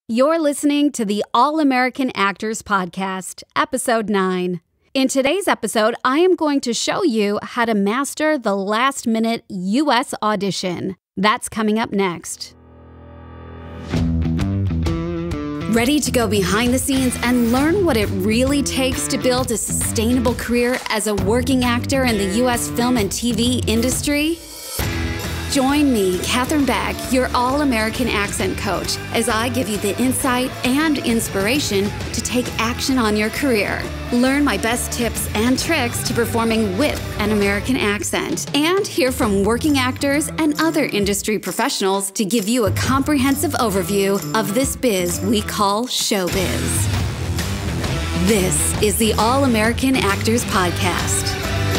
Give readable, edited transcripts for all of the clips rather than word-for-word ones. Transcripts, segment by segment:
You're listening to the All-American Actors Podcast, Episode 9. In today's episode, I am going to show you how to master the last-minute U.S. audition. That's coming up next. Ready to go behind the scenes and learn what it really takes to build a sustainable career as a working actor in the U.S. film and TV industry? Join me, Katherine Beck, your All-American Accent Coach, as I give you the insight and inspiration to take action on your career. Learn my best tips and tricks to performing with an American accent, and hear from working actors and other industry professionals to give you a comprehensive overview of this biz we call showbiz. This is the All-American Actors Podcast.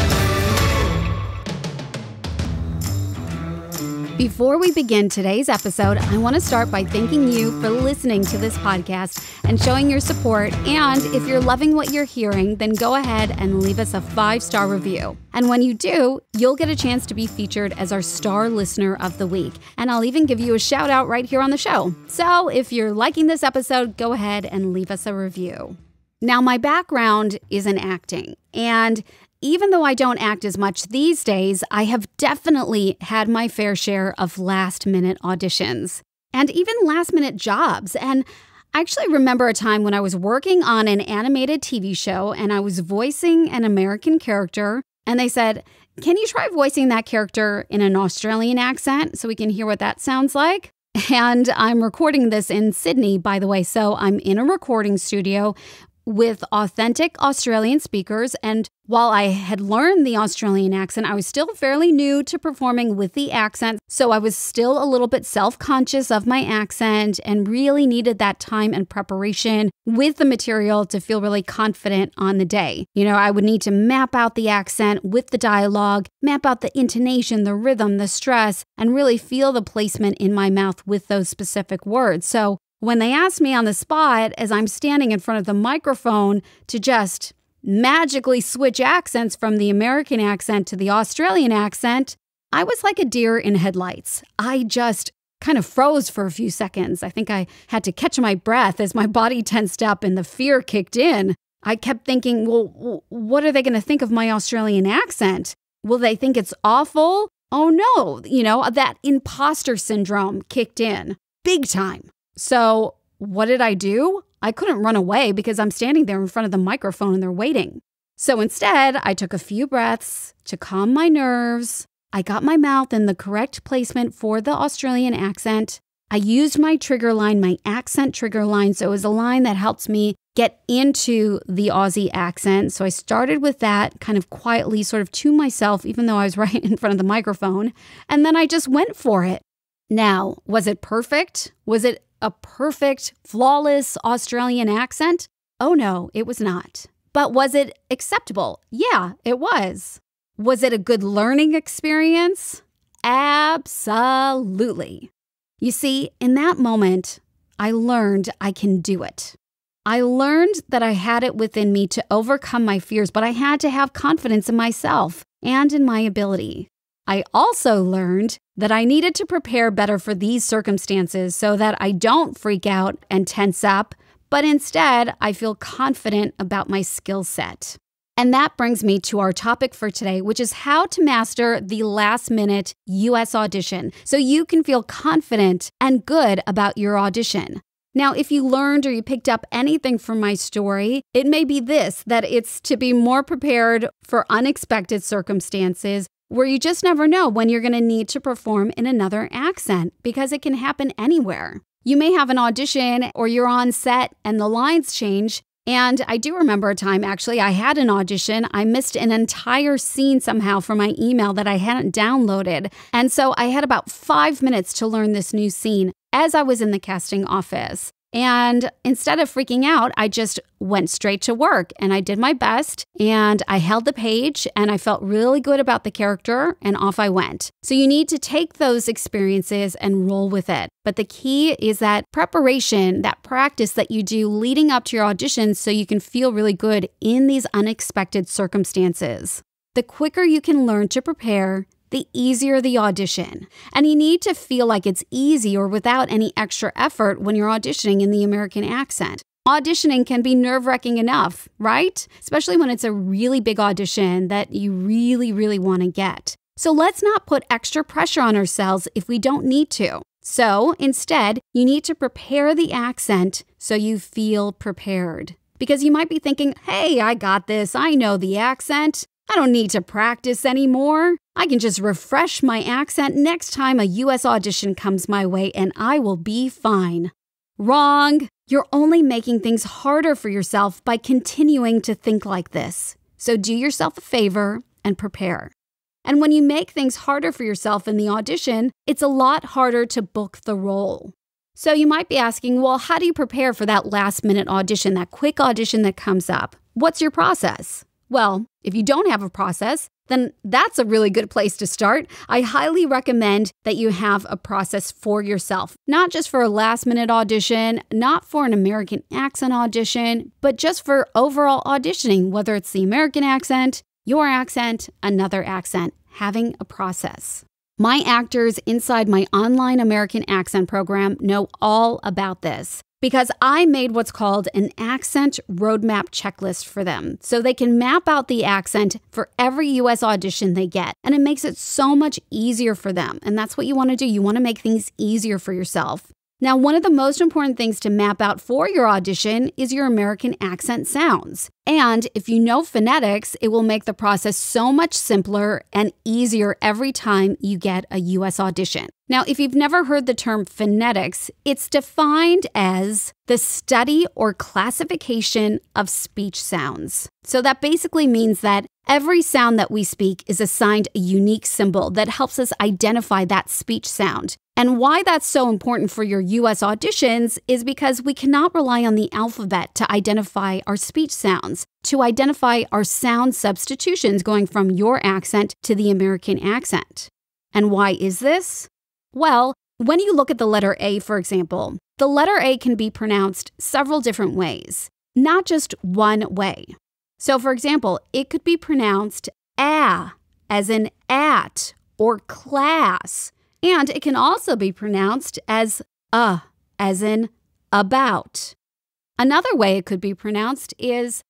Before we begin today's episode, I want to start by thanking you for listening to this podcast and showing your support. And if you're loving what you're hearing, then go ahead and leave us a 5-star review. And when you do, you'll get a chance to be featured as our Star Listener of the Week. And I'll even give you a shout out right here on the show. So if you're liking this episode, go ahead and leave us a review. Now, my background is in acting, and even though I don't act as much these days, I have definitely had my fair share of last-minute auditions and even last-minute jobs. And I actually remember a time when I was working on an animated TV show and I was voicing an American character, and they said, "Can you try voicing that character in an Australian accent so we can hear what that sounds like?" And I'm recording this in Sydney, by the way, so I'm in a recording studio with authentic Australian speakers, and while I had learned the Australian accent, I was still fairly new to performing with the accent, so I was still a little bit self-conscious of my accent and really needed that time and preparation with the material to feel really confident on the day. You know, I would need to map out the accent with the dialogue, map out the intonation, the rhythm, the stress, and really feel the placement in my mouth with those specific words. So when they asked me on the spot, as I'm standing in front of the microphone, to just magically switch accents from the American accent to the Australian accent, I was like a deer in headlights. I just kind of froze for a few seconds. I think I had to catch my breath as my body tensed up and the fear kicked in. I kept thinking, well, what are they going to think of my Australian accent? Will they think it's awful? Oh no, that imposter syndrome kicked in big time. So what did I do? I couldn't run away because I'm standing there in front of the microphone and they're waiting. So instead, I took a few breaths to calm my nerves. I got my mouth in the correct placement for the Australian accent. I used my trigger line, my accent trigger line. So it was a line that helps me get into the Aussie accent. So I started with that kind of quietly, sort of to myself, even though I was right in front of the microphone. And then I just went for it. Now, was it perfect? Was it a perfect, flawless Australian accent? Oh no, it was not. But was it acceptable? Yeah, it was. Was it a good learning experience? Absolutely. You see, in that moment, I learned I can do it. I learned that I had it within me to overcome my fears, but I had to have confidence in myself and in my ability. I also learned that I needed to prepare better for these circumstances so that I don't freak out and tense up, but instead I feel confident about my skill set. And that brings me to our topic for today, which is how to master the last-minute U.S. audition so you can feel confident and good about your audition. Now, if you learned or you picked up anything from my story, it may be this, that it's to be more prepared for unexpected circumstances where you just never know when you're going to need to perform in another accent because it can happen anywhere. You may have an audition or you're on set and the lines change. And I do remember a time, actually, I had an audition. I missed an entire scene somehow from my email that I hadn't downloaded. And so I had about 5 minutes to learn this new scene as I was in the casting office. And instead of freaking out, I just went straight to work and I did my best and I held the page and I felt really good about the character and off I went. So you need to take those experiences and roll with it. But the key is that preparation, that practice that you do leading up to your auditions so you can feel really good in these unexpected circumstances. The quicker you can learn to prepare, the easier the audition. And you need to feel like it's easy or without any extra effort when you're auditioning in the American accent. Auditioning can be nerve-wracking enough, right? Especially when it's a really big audition that you really, really want to get. So let's not put extra pressure on ourselves if we don't need to. So instead, you need to prepare the accent so you feel prepared. Because you might be thinking, hey, I got this. I know the accent. I don't need to practice anymore. I can just refresh my accent next time a US audition comes my way and I will be fine. Wrong. You're only making things harder for yourself by continuing to think like this. So do yourself a favor and prepare. And when you make things harder for yourself in the audition, it's a lot harder to book the role. So you might be asking, well, how do you prepare for that last-minute audition, that quick audition that comes up? What's your process? Well, if you don't have a process, then that's a really good place to start. I highly recommend that you have a process for yourself, not just for a last-minute audition, not for an American accent audition, but just for overall auditioning, whether it's the American accent, your accent, another accent, having a process. My actors inside my online American accent program know all about this because I made what's called an accent roadmap checklist for them so they can map out the accent for every US audition they get. And it makes it so much easier for them. And that's what you want to do. You want to make things easier for yourself. Now, one of the most important things to map out for your audition is your American accent sounds. And if you know phonetics, it will make the process so much simpler and easier every time you get a US audition. Now, if you've never heard the term phonetics, it's defined as the study or classification of speech sounds. So that basically means that every sound that we speak is assigned a unique symbol that helps us identify that speech sound. And why that's so important for your US auditions is because we cannot rely on the alphabet to identify our speech sounds, to identify our sound substitutions going from your accent to the American accent. And why is this? Well, when you look at the letter A, for example, the letter A can be pronounced several different ways, not just one way. So, for example, it could be pronounced a, as in at, or class. And it can also be pronounced as as in about. Another way it could be pronounced is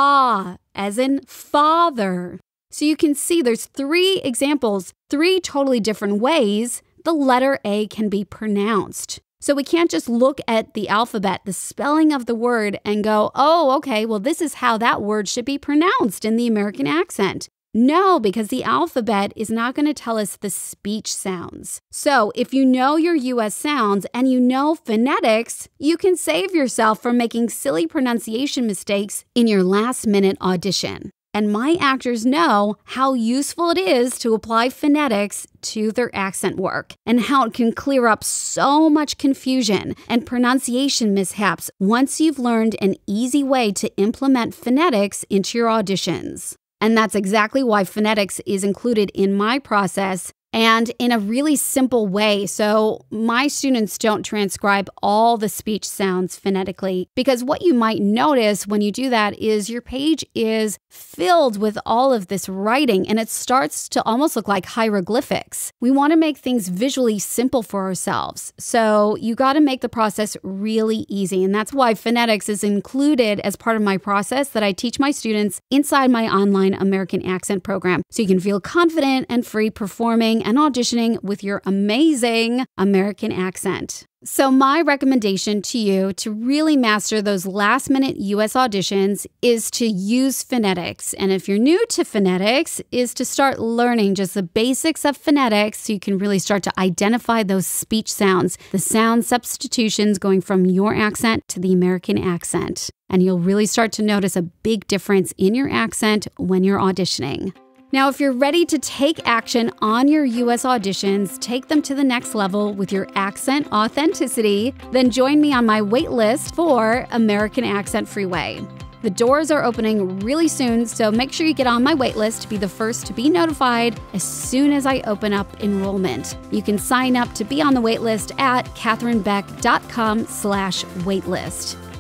as in father. So you can see there's 3 examples, 3 totally different ways the letter A can be pronounced. So we can't just look at the alphabet, the spelling of the word, and go, oh, okay, well, this is how that word should be pronounced in the American accent. No, because the alphabet is not going to tell us the speech sounds. So if you know your US sounds and you know phonetics, you can save yourself from making silly pronunciation mistakes in your last-minute audition. And my actors know how useful it is to apply phonetics to their accent work and how it can clear up so much confusion and pronunciation mishaps once you've learned an easy way to implement phonetics into your auditions. And that's exactly why phonetics is included in my process and in a really simple way. So my students don't transcribe all the speech sounds phonetically because what you might notice when you do that is your page is filled with all of this writing and it starts to almost look like hieroglyphics. We want to make things visually simple for ourselves. So you got to make the process really easy. And that's why phonetics is included as part of my process that I teach my students inside my online American accent program. So you can feel confident and free performing and auditioning with your amazing American accent. So my recommendation to you to really master those last-minute US auditions is to use phonetics. And if you're new to phonetics, is to start learning just the basics of phonetics so you can really start to identify those speech sounds, the sound substitutions going from your accent to the American accent. And you'll really start to notice a big difference in your accent when you're auditioning. Now, if you're ready to take action on your US auditions, take them to the next level with your accent authenticity, then join me on my wait list for American Accent Freeway. The doors are opening really soon, so make sure you get on my wait list to be the first to be notified as soon as I open up enrollment. You can sign up to be on the wait list at katherinebeck.com/waitlist.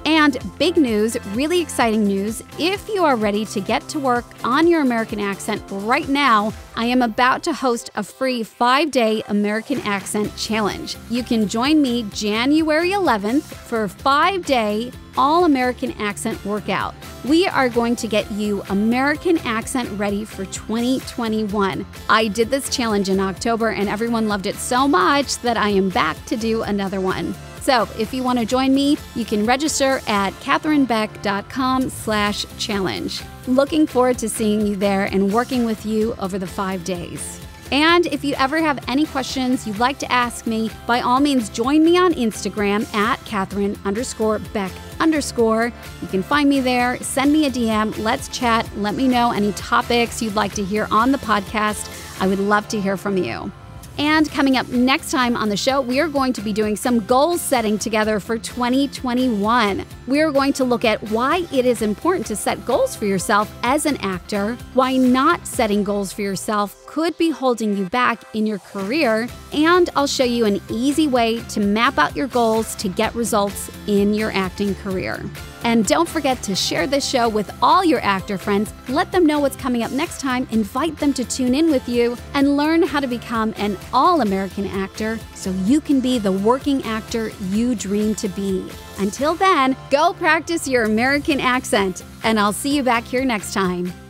And big news, really exciting news, if you are ready to get to work on your American accent right now, I am about to host a free 5-day American accent challenge. You can join me January 11th for a 5-day all-American accent workout. We are going to get you American accent ready for 2021. I did this challenge in October and everyone loved it so much that I am back to do another one. So if you want to join me, you can register at katherinebeck.com/challenge. Looking forward to seeing you there and working with you over the 5 days. And if you ever have any questions you'd like to ask me, by all means, join me on Instagram at Katherine_Beck_. You can find me there, send me a DM, let's chat, let me know any topics you'd like to hear on the podcast. I would love to hear from you. And coming up next time on the show, we are going to be doing some goal setting together for 2021. We are going to look at why it is important to set goals for yourself as an actor, why not setting goals for yourself could be holding you back in your career, and I'll show you an easy way to map out your goals to get results in your acting career. And don't forget to share this show with all your actor friends. Let them know what's coming up next time, invite them to tune in with you, and learn how to become an all-American actor so you can be the working actor you dream to be. Until then, go practice your American accent, and I'll see you back here next time.